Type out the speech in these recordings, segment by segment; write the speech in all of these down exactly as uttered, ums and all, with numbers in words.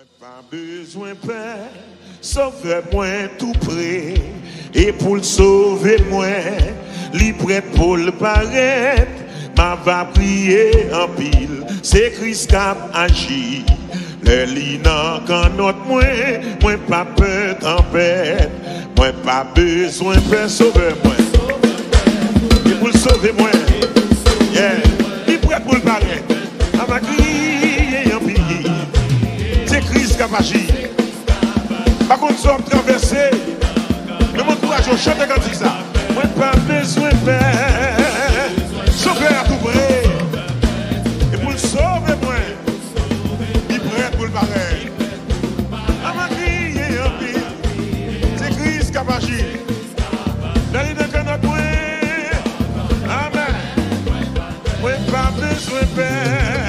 Pas besoin peur, sauve-moi tout près. Et pour le sauver moi, libre pour le paraître. Ma va prier en pile, c'est Christ qui a agi. Le linan quand notre moi, moi pas peur tempête. Moi pas besoin peur, sauve-moi. Et pour le sauver moi, yeah, libre pour le paraître. Ma va crier en pile. C'est Christ qui a agi. Par contre, nous sommes traversés. Mais mon courage, je chante quand c'est ça. Moi, pas besoin de faire. Sauver à tout près. Et pour le sauver, moi, il prête pour le pareil. À ma crier en pile. C'est Christ qui a agi. Dans les deux canaux, moi. Amen. Moi, pas besoin de faire.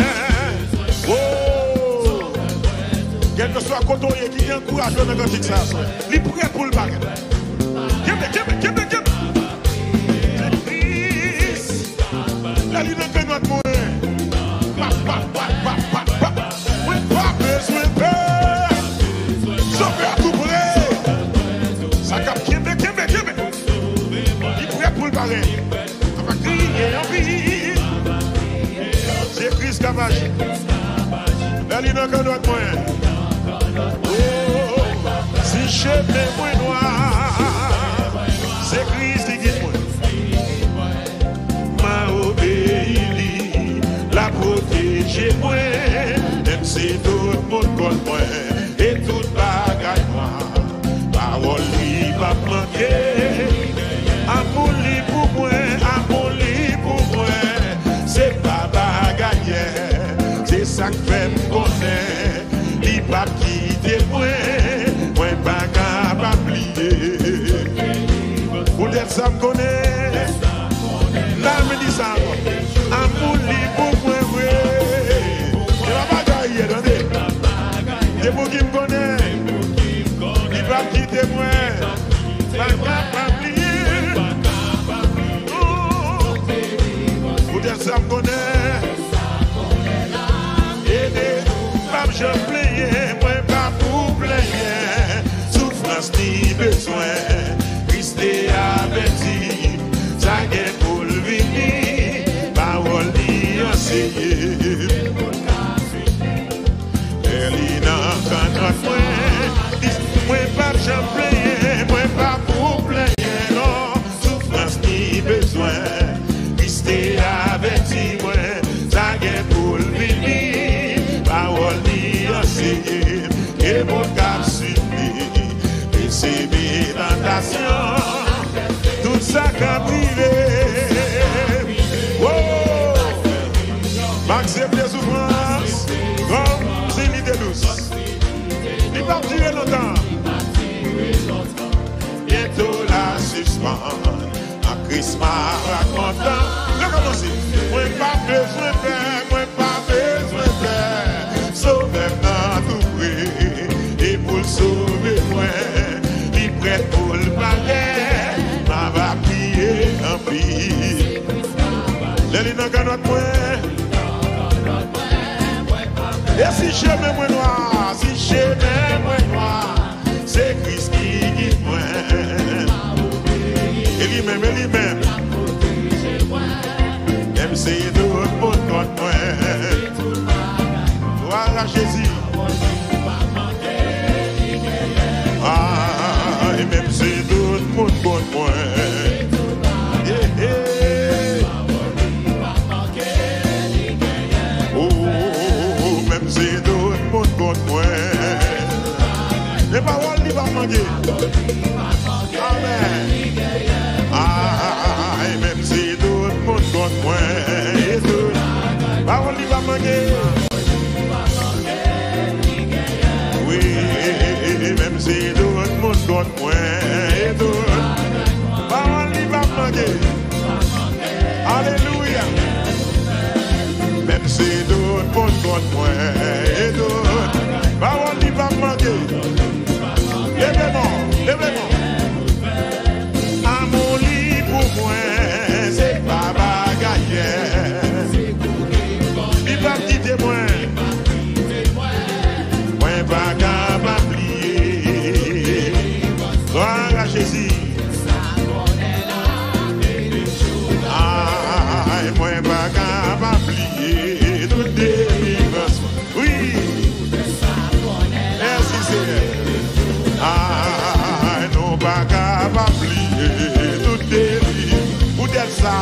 Quel que soit côté qui est encouragé dans le cantique, il est prêt pour le baguette. C'est Christ. La ligne de notre moyen. Oui, pas besoin de peur. Sauver à tout près. Ça capte qui est bien, qui est bien, qui est bien. Il est prêt pour le baguette. On va crier en vie. C'est Christ qui a agi. La ligne de notre moyen. Oh, si je mets moins noir, c'est Christ qui guide moi. M'a obéi, la protéger moi. Même si tout le monde compte moi, et tout bagaille moi. Parole lui va manquer. Amour lui pour moi, amour lui pour moi. C'est pas bagaille, c'est ça que fait me connaître. Pas quitter moi, moi pas capable oublier. Pour dire ça me connaît, là me dit ça. Amour libre pour moi, oui. Et la bagaille, attendez. Des mots qui me connaissent, il va quitter moi, pas capable oublier. Pour dire ça me connaît. Je plaignais, moi pas pour plaigner. Souffrance ni besoin, Christ est averti. Ça guette pour le venir, parole ni enseigner. Elina, quand notre moi, moi pas je plaignais, moi pas pour plaigner. Non, souffrance ni besoin, Christ est averti. Moi, ça guette pour le venir, parole ni et mon cap subi, et c'est mes tentations, tout ça qu'a privé. Oh, m'accepte des souffrances, comme c'est l'idée douce. Il va durer longtemps, bientôt la suspendre, en Christmas racontant. Je commence, moi pas besoin de faire, moi pas besoin de faire, sauver tout près, et pour le sauver moi, il prête pour le palais, ma va prier en pile. L'année n'a qu'à notre point. Et si je mets moi noir, si je mets moi noir, c'est Christ qui guide moi. Et lui-même, et lui-même, même si tout le monde contre moi. Voilà Jésus. Ah, et même si tout le monde contre moi. Yeah, yeah. Oh, même si tout le monde contre moi. Les paroles n'y vont pas manquer. Amen. Ah, et même si tout le monde contre moi. Les paroles n'y vont pas manquer. Même si tout le monde contre moi et tout, parole n'y va manquer. Alléluia. Même si tout le monde contre moi et tout, parole n'y va manquer. Lèvez-moi, lèvez-moi. Amour libre pour moi, c'est pas bagaille. Il va quitter moi. Moi pas capable plier. Gloire à Jésus. Ah, moi pas capable plier. Toute délivrance. Oui. Merci Seigneur. Ah, non pas capable plier. Toute délivrance. Vous êtes ça.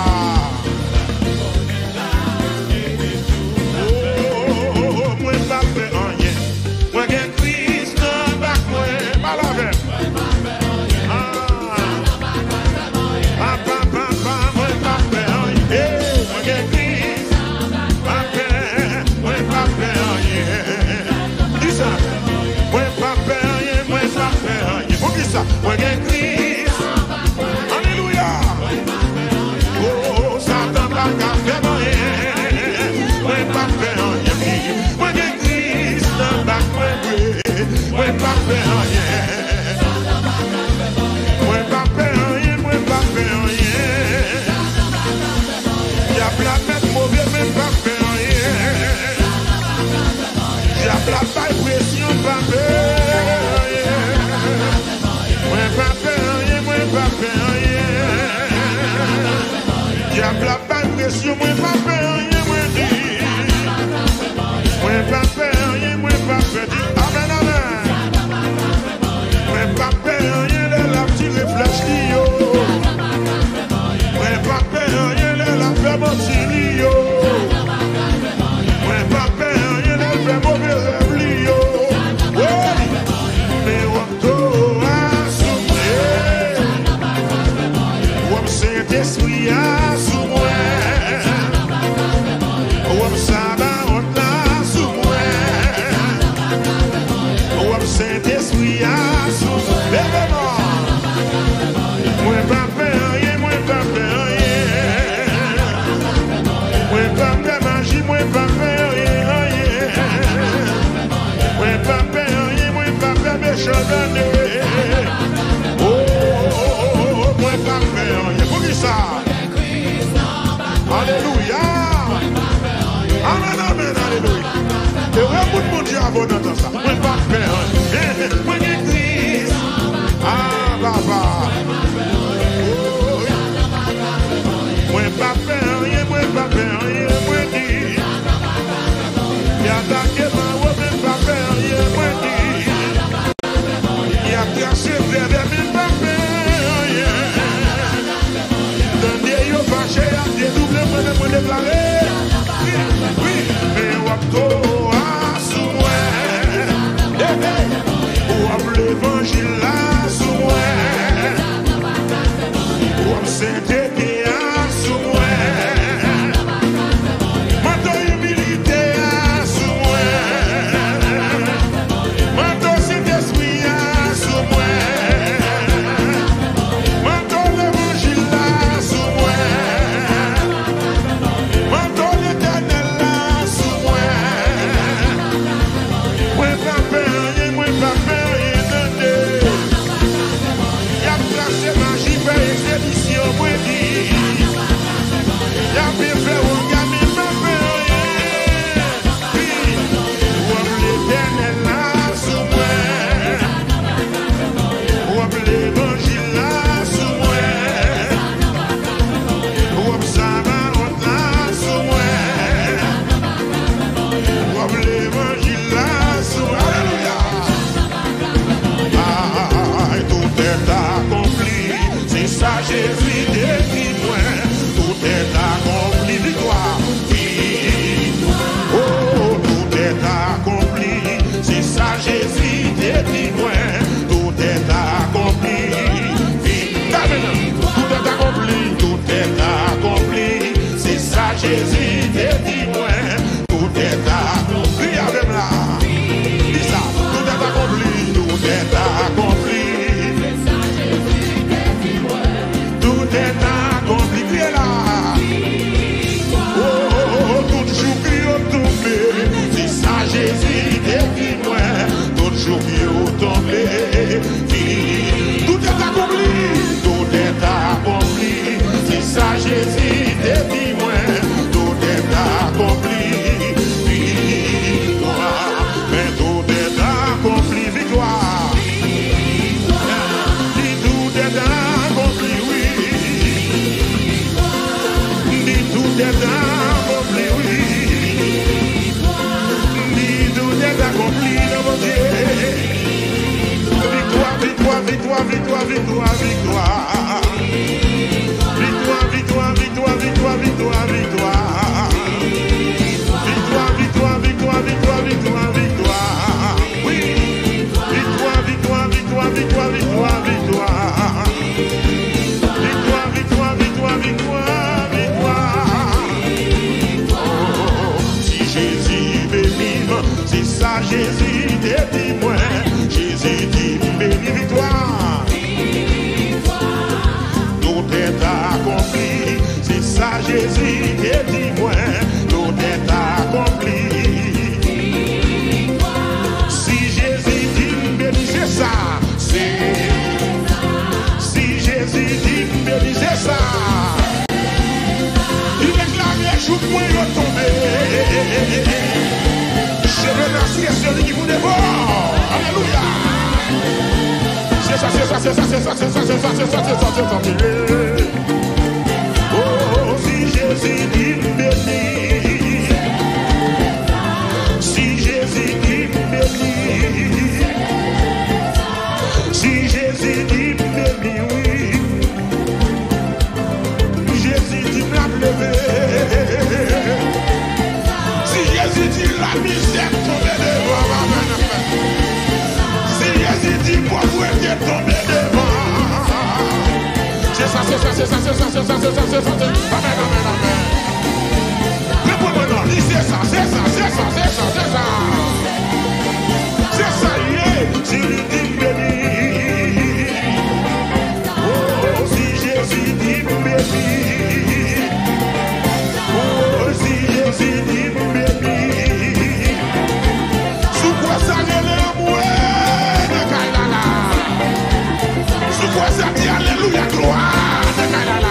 Moi pas faire rien, moi dit. Moi pas faire rien, moi pas faire dit. Amen, amen. Moi pas faire rien, les la petite réfléchis yo. Moi pas faire rien, les la fait mentir yo. Moi pas faire rien, les fait mauvais rêve yo. Mais on to assumer. On Saint-Esprit assumer. Saint-Esprit a soufflé. Moi pas faire rien, moi pas faire rien. Moi pas faire magie, moi pas faire rien. Moi pas faire rien, moi pas faire méchant d'année. Oh, oh, oh, oh, moi pas faire rien. Pour qui ça? Alléluia. Amen, amen, alléluia. Et ouais, tout le monde dit avant d'entendre ça. Moi pas faire rien. Moi l'église. Ah, papa. Moi pas faire rien, moi pas faire rien, moi dis. Y'a attaqué ma robe, moi pas faire rien, moi dis. Y'a cassé le verre, moi pas faire rien. Donnez yo fâché, y'a dédoublé, moi ne me déclarer. Oui, mais wapto a sous moi. Wap l'évangile là sous moi. Wap Saint-Esprit a sous moi. Manto humilité a sous moi. Manto Saint-Esprit a sous moi. Manto l'évangile là sous moi. Manto l'éternel là sous moi. Moi pas faire rien, moi pas faire rien de y'a placé magie, fait expédition, moi dit. Y'a bien fait, on gagne, pas faire rien. Ou l'éternel là sous moi. Ou l'évangile là sous moi. Ou Sabaoth là sous moi. Ou l'évangile là sous moi. Alléluia. Ah, tout est accompli. C'est ça Jésus décrit moi. Tout est accompli, victoire. Oh, tout est accompli. C'est ça Jésus décrit moi. Tout est accompli. Tout est accompli. Tout est accompli. C'est ça Jésus décrit moi. Tout est accompli. Avec là. Dis ça. Tout est accompli. Tout est accompli. Tout est accompli. Criez là. Oh, oh, oh, tout jour qui est tombé. C'est ça Jésus décrit moi. Tout jour qui est tombé. Tout est accompli. Tout est accompli. C'est ça Jésus décrit moi. Tout est accompli. Mais tout est accompli. victoire, victoire. Victoire, victoire, victoire, victoire, victoire, victoire. Victoire, victoire, victoire, victoire, victoire, victoire. Oui. Victoire, victoire, victoire, victoire, victoire, victoire. Victoire, victoire, victoire, victoire, victoire. Oh, si Jésus m'aime, c'est ça Jésus te dit moi. Jésus dit béni victoire. Tout est accompli, c'est ça Jésus te dit moi. Tout est accompli. Si Jésus dit béni, c'est ça. C'est si Jésus dit béni, c'est ça. Il réclame les jours pour y tomber. Je remercie celui qui vous dévore. Alléluia. C'est ça, c'est ça, c'est ça, c'est ça, c'est ça, c'est ça, c'est ça, c'est ça, c'est ça, c'est ça. Oh, si Jésus dit béni. Si Jésus dit béni. Si Jésus dit béni, oui. Jésus dit la lever. Si Jésus dit la misère tomber devant. Si Jésus dit pauvreté tomber devant. C'est ça, c'est ça, c'est ça, c'est ça, c'est ça, c'est ça, c'est ça. Amen, amen, amen. Répondez non, dis c'est ça, c'est ça, c'est ça, c'est ça, c'est ça. C'est ça, yeah. Si lui dit béni. Oh, si Jésus dit béni. Oh, si Jésus dit béni. Sous quoi ça n'est l'amour de Kailala. Sous quoi ça dit alléluia gloire de Kailala.